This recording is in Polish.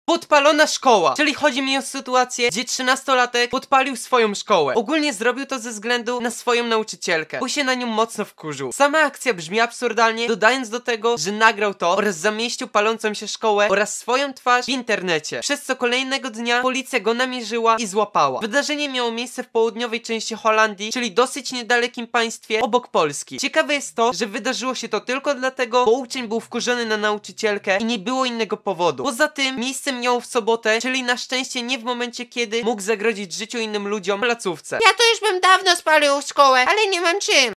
Podpalona szkoła, czyli chodzi mi o sytuację, gdzie 13-latek podpalił swoją szkołę. Ogólnie zrobił to ze względu na swoją nauczycielkę, bo się na nią mocno wkurzył. Sama akcja brzmi absurdalnie, dodając do tego, że nagrał to oraz zamieścił palącą się szkołę oraz swoją twarz w internecie, przez co kolejnego dnia policja go namierzyła i złapała. Wydarzenie miało miejsce w południowej części Holandii, czyli dosyć niedalekim państwie obok Polski. Ciekawe jest to, że wydarzyło się to tylko dlatego, bo uczeń był wkurzony na nauczycielkę i nie było innego powodu. Poza tym miejsce miało w sobotę, czyli na szczęście nie w momencie, kiedy mógł zagrozić życiu innym ludziom w placówce. Ja to już bym dawno spalił szkołę, ale nie mam czym.